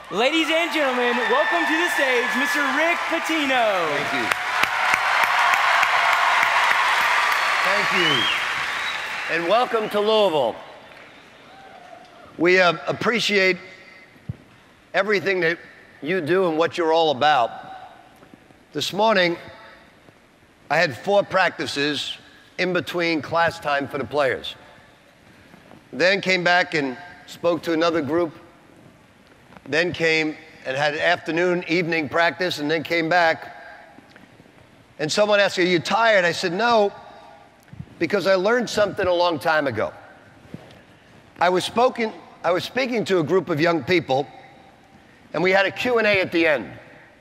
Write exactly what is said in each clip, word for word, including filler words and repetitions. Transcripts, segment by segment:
Ladies and gentlemen, welcome to the stage, Mister Rick Pitino. Thank you. Thank you. And welcome to Louisville. We uh, appreciate everything that you do and what you're all about. This morning, I had four practices in between class time for the players. Then came back and spoke to another group. Then came and had an afternoon, evening practice, and then came back. And someone asked me, are you tired? I said, no, because I learned something a long time ago. I was, spoken, I was speaking to a group of young people, and we had a Q and A at the end.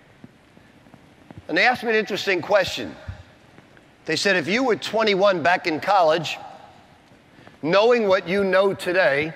And they asked me an interesting question. They said, if you were twenty-one back in college, knowing what you know today,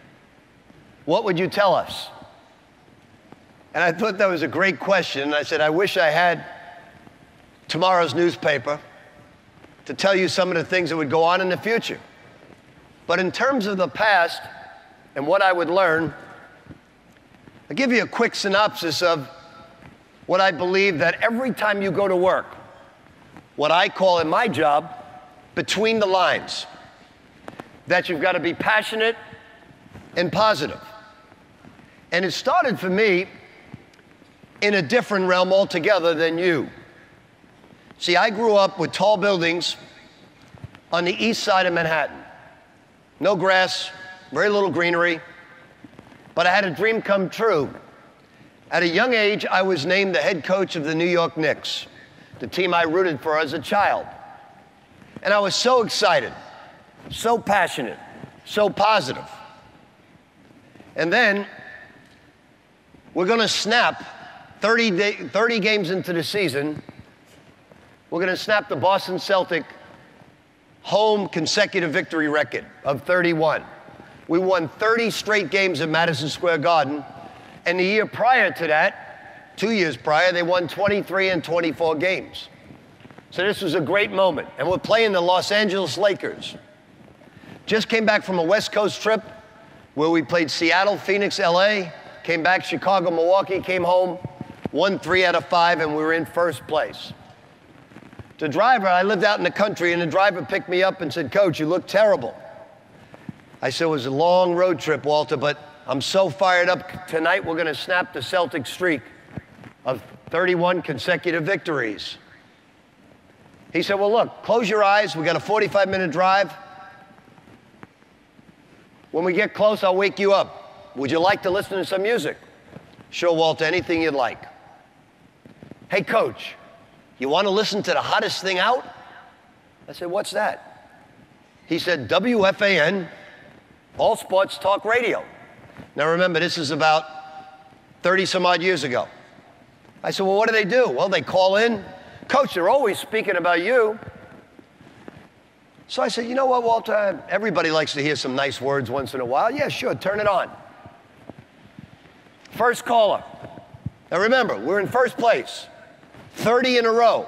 what would you tell us? And I thought that was a great question. And I said, I wish I had tomorrow's newspaper to tell you some of the things that would go on in the future. But in terms of the past and what I would learn, I'll give you a quick synopsis of what I believe that every time you go to work, what I call in my job, between the lines, that you've got to be passionate and positive. And it started for me in a different realm altogether than you. See, I grew up with tall buildings on the east side of Manhattan. No grass, very little greenery, but I had a dream come true. At a young age, I was named the head coach of the New York Knicks, the team I rooted for as a child. And I was so excited, so passionate, so positive. And then we're going to snap thirty, day, thirty games into the season. We're going to snap the Boston Celtic home consecutive victory record of thirty-one. We won thirty straight games at Madison Square Garden. And the year prior to that, two years prior, they won twenty-three and twenty-four games. So this was a great moment. And we're playing the Los Angeles Lakers. Just came back from a West Coast trip where we played Seattle, Phoenix, L A, came back Chicago, Milwaukee, came home, won three out of five, and we were in first place. The driver, I lived out in the country, and the driver picked me up and said, Coach, you look terrible. I said, it was a long road trip, Walter, but I'm so fired up. Tonight we're going to snap the Celtic streak of thirty-one consecutive victories. He said, well, look, close your eyes. We got a forty-five minute drive. When we get close, I'll wake you up. Would you like to listen to some music? Sure, Walter, anything you'd like. Hey, Coach, you want to listen to the hottest thing out? I said, what's that? He said, W F A N, All Sports Talk Radio. Now remember, this is about thirty some odd years ago. I said, well, what do they do? Well, they call in. Coach, they're always speaking about you. So I said, you know what, Walter? Everybody likes to hear some nice words once in a while. Yeah, sure, turn it on. First caller. Now remember, we're in first place. thirty in a row.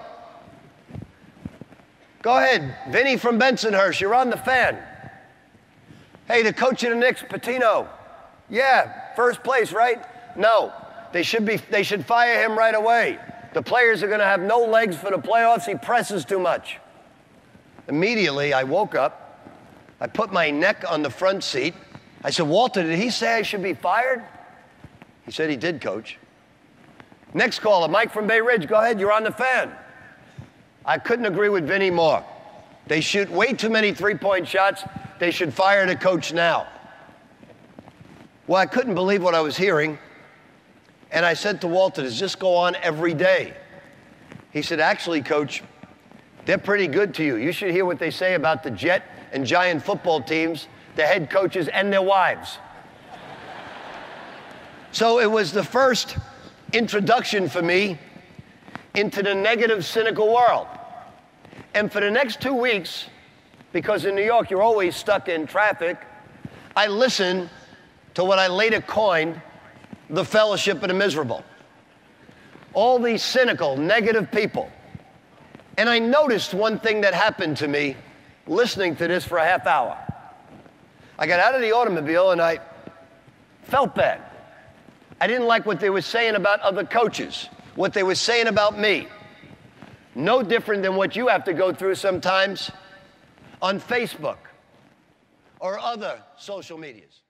Go ahead, Vinny from Bensonhurst, you're on the fan. Hey, the coach of the Knicks, Pitino. Yeah, first place, right? No, they should be. They should fire him right away. The players are going to have no legs for the playoffs. He presses too much. Immediately, I woke up. I put my neck on the front seat. I said, Walter, did he say I should be fired? He said he did, Coach. Next caller, Mike from Bay Ridge. Go ahead, you're on the fan. I couldn't agree with Vinny more. They shoot way too many three-point shots. They should fire the coach now. Well, I couldn't believe what I was hearing. And I said to Walter, does this go on every day? He said, actually, Coach, they're pretty good to you. You should hear what they say about the Jet and Giant football teams, the head coaches, and their wives. So it was the first introduction for me into the negative, cynical world. And for the next two weeks, because in New York you're always stuck in traffic, I listened to what I later coined the Fellowship of the Miserable. All these cynical, negative people. And I noticed one thing that happened to me listening to this for a half hour. I got out of the automobile and I felt bad. I didn't like what they were saying about other coaches, what they were saying about me. No different than what you have to go through sometimes on Facebook or other social medias.